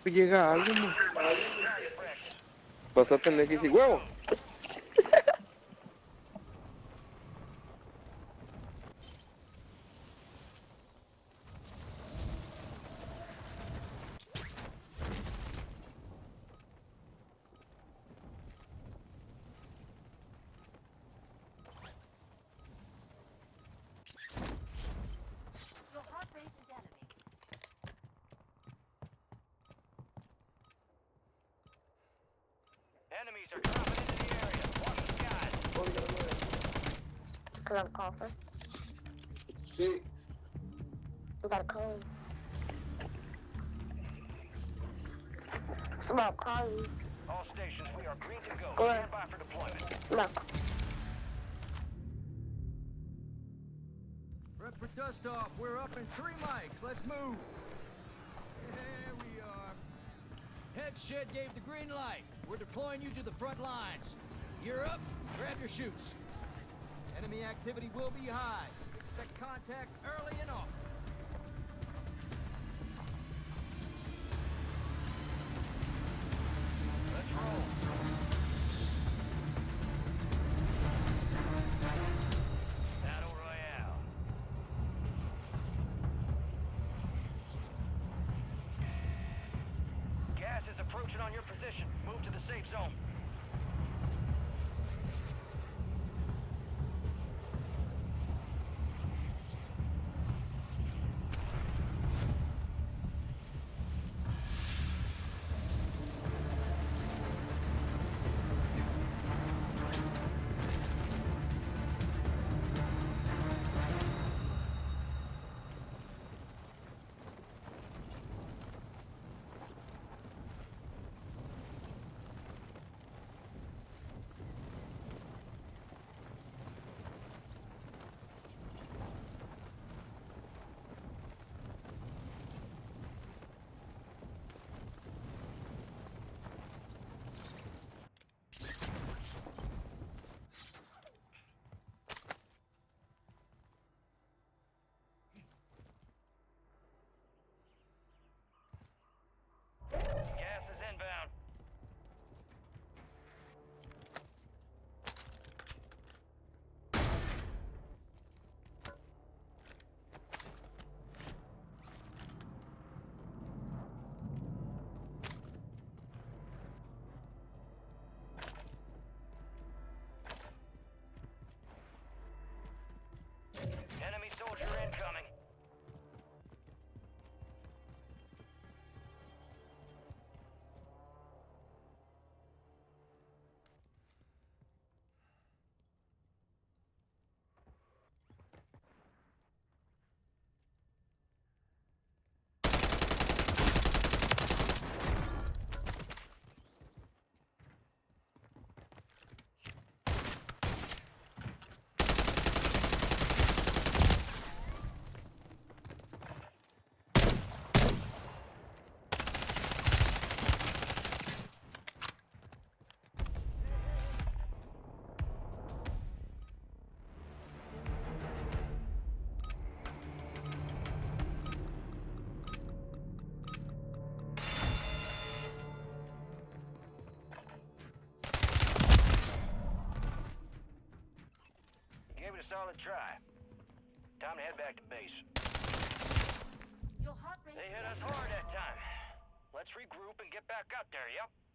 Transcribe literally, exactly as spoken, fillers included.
llega algo, man. Vas a tener que decir huevo. Your heart rate is elevated. Enemies are dropping into the area. Watch the skies. Cause I'm coughing. Sí. You got a cold. Smoke, call you. All stations, we are green to go. Go ahead. Stand by for deployment. Smoke. Prep for dust off. We're up in three mics. Let's move. Here we are. Head shed gave the green light. We're deploying you to the front lines. You're up. Grab your chutes. Enemy activity will be high. Expect contact early and often. Let's roll. Battle Royale. Gas is approaching on your position. Move to the safe zone. Gas is inbound. Enemy soldier incoming. Gave it a solid try. Time to head back to base. Your heart rate They is hit us elevated. hard that time. Let's regroup and get back out there, yep?